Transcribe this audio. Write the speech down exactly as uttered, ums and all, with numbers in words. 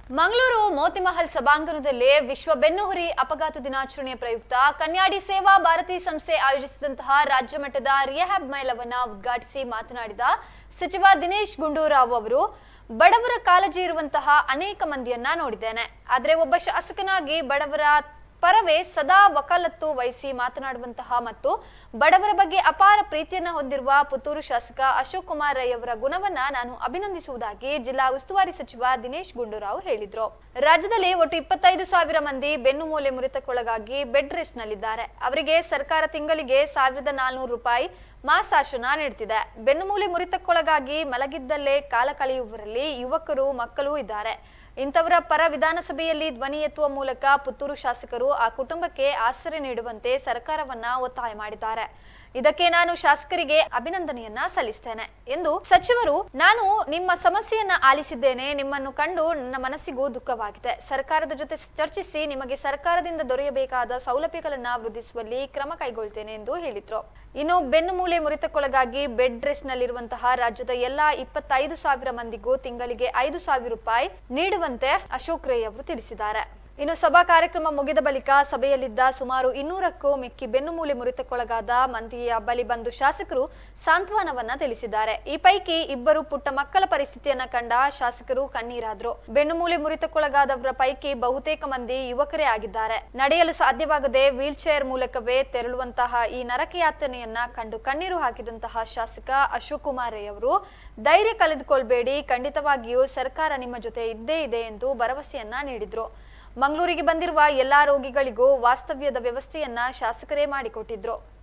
ಮಂಗಳೂರು ಮೋತಿಮಹಲ್ ಸಭಾಂಗಣದಲ್ಲಿ ವಿಶ್ವ ಬೆನ್ನುಹುರಿ ಅಪಘಾತ ದಿನಾಚರಣೆಯ ಪ್ರಯುಕ್ತ ಕನ್ಯಾಡಿ ಸೇವಾ ಭಾರತಿ ಸಂಸ್ಥೆ ಆಯೋಜಿಸಿದಂತಹ ರಾಜ್ಯ ಮಟ್ಟದ ರಿಹ್ಯಾಬ್ ಮೇಳವನ್ನು ಉದ್ಘಾಟಿಸಿ ಮಾತನಾಡಿದ ಸಚಿವ ದಿನೇಶ್ ಗುಂಡೂರಾವ್ ಅವರು ಬಡವರ ಕಾಳಜಿ ಇರುವಂತಹ ಅನೇಕ ಮಂದಿಯನ್ನ ನೋಡಿದ್ದೇನೆ. ಆದರೆ ಒಬ್ಬ ಶಾಸಕನಾಗಿ ಬಡವರ ಪರವೇ ಸದಾ ವಕಾಲತ್ತು ವಹಿಸಿ ಮಾತನಾಡುವಂತಹ ಮತ್ತು ಬಡವರ ಬಗ್ಗೆ ಅಪಾರ ಪ್ರೀತಿಯನ್ನ ಹೊಂದಿರುವ ಪುತ್ತೂರು ಶಾಸಕ ಅಶೋಕ್ ಕುಮಾರ್ ರೈ ಅವರ ಗುಣವನ್ನ ನಾನು ಅಭಿನಂದಿಸುವುದಾಗಿ ಜಿಲ್ಲಾ ಉಸ್ತುವಾರಿ ಸಚಿವ ದಿನೇಶ್ ಗುಂಡೂರಾವ್ ಹೇಳಿದ್ರು. ರಾಜ್ಯದಲ್ಲಿ ಒಟ್ಟು ಇಪ್ಪತ್ತೈದು ಸಾವಿರ ಮಂದಿ ಬೆನ್ನು ಮೂಲೆ ಮುರಿತಕ್ಕೊಳಗಾಗಿ ಬೆಡ್ ರೆಸ್ಟ್ ನಲ್ಲಿದ್ದಾರೆ. ಅವರಿಗೆ ಸರ್ಕಾರ ತಿಂಗಳಿಗೆ ಸಾವಿರದ ನಾಲ್ನೂರು ರೂಪಾಯಿ ಮಾಸಾಶನ ನೀಡುತ್ತಿದೆ. ಬೆನ್ನುಮೂಲೆ ಮುರಿತಕ್ಕೊಳಗಾಗಿ ಮಲಗಿದ್ದಲ್ಲೇ ಕಾಲ ಕಳೆಯುವವರಲ್ಲಿ ಯುವಕರು ಮಕ್ಕಳು ಇದ್ದಾರೆ. ಇಂಥವರ ಪರ ವಿಧಾನಸಭೆಯಲ್ಲಿ ಧ್ವನಿ ಎತ್ತುವ ಮೂಲಕ ಪುತ್ತೂರು ಶಾಸಕರು ಆ ಕುಟುಂಬಕ್ಕೆ ಆಶ್ರಯ ನೀಡುವಂತೆ ಸರ್ಕಾರವನ್ನ ಒತ್ತಾಯ ಮಾಡಿದ್ದಾರೆ. ಇದಕ್ಕೆ ನಾನು ಶಾಸಕರಿಗೆ ಅಭಿನಂದನೆಯನ್ನ ಸಲ್ಲಿಸ್ತೇನೆ ಎಂದು ಸಚಿವರು, ನಾನು ನಿಮ್ಮ ಸಮಸ್ಯೆಯನ್ನ ಆಲಿಸಿದ್ದೇನೆ. ನಿಮ್ಮನ್ನು ಕಂಡು ನನ್ನ ಮನಸ್ಸಿಗೂ ದುಃಖವಾಗಿದೆ. ಸರ್ಕಾರದ ಜೊತೆ ಚರ್ಚಿಸಿ ನಿಮಗೆ ಸರ್ಕಾರದಿಂದ ದೊರೆಯಬೇಕಾದ ಸೌಲಭ್ಯಗಳನ್ನ ವೃದ್ಧಿಸುವಲ್ಲಿ ಕ್ರಮ ಕೈಗೊಳ್ತೇನೆ ಎಂದು ಹೇಳಿದ್ರು. ಇನ್ನು ಬೆನ್ನು ಮೂಲೆ ಮುರಿತಕ್ಕೊಳಗಾಗಿ ಬೆಡ್ ರೆಸ್ಟ್ ನಲ್ಲಿರುವಂತಹ ರಾಜ್ಯದ ಎಲ್ಲಾ ಇಪ್ಪತ್ತೈದು ಸಾವಿರ ಮಂದಿಗೂ ತಿಂಗಳಿಗೆ ಐದು ಸಾವಿರ ರೂಪಾಯಿ ನೀಡುವಂತೆ ಅಶೋಕ್ ರೈ ಅವರು ತಿಳಿಸಿದ್ದಾರೆ. ಇನ್ನು ಸಭಾ ಕಾರ್ಯಕ್ರಮ ಮುಗಿದ ಬಳಿಕ ಸಭೆಯಲ್ಲಿದ್ದ ಸುಮಾರು ಇನ್ನೂರಕ್ಕೂ ಮಿಕ್ಕಿ ಬೆನ್ನುಮೂಲೆ ಮುರಿತಕ್ಕೊಳಗಾದ ಮಂದಿಯ ಬಳಿ ಬಂದು ಶಾಸಕರು ಸಾಂತ್ವನವನ್ನ ತಿಳಿಸಿದ್ದಾರೆ. ಈ ಪೈಕಿ ಇಬ್ಬರು ಪುಟ್ಟ ಮಕ್ಕಳ ಪರಿಸ್ಥಿತಿಯನ್ನ ಕಂಡ ಶಾಸಕರು ಕಣ್ಣೀರಾದ್ರು. ಬೆನ್ನುಮೂಲೆ ಮುರಿತಕ್ಕೊಳಗಾದವರ ಪೈಕಿ ಬಹುತೇಕ ಮಂದಿ ಯುವಕರೇ ಆಗಿದ್ದಾರೆ. ನಡೆಯಲು ಸಾಧ್ಯವಾಗದೆ ವೀಲ್ ಚೇರ್ ಮೂಲಕವೇ ತೆರಳುವಂತಹ ಈ ನರಕಯಾತನೆಯನ್ನ ಕಂಡು ಕಣ್ಣೀರು ಹಾಕಿದಂತಹ ಶಾಸಕ ಅಶೋಕ್ ಕುಮಾರ್ ರೈ ಅವರು, ಧೈರ್ಯ ಕಳೆದುಕೊಳ್ಬೇಡಿ, ಖಂಡಿತವಾಗಿಯೂ ಸರ್ಕಾರ ನಿಮ್ಮ ಜೊತೆ ಇದ್ದೇ ಇದೆ ಎಂದು ಭರವಸೆಯನ್ನ ನೀಡಿದ್ರು. ಮಂಗಳೂರಿಗೆ ಬಂದಿರುವ ಎಲ್ಲಾ ರೋಗಿಗಳಿಗೂ ವಾಸ್ತವ್ಯದ ವ್ಯವಸ್ಥೆಯನ್ನ ಶಾಸಕರೇ ಮಾಡಿಕೊಟ್ಟಿದ್ರು.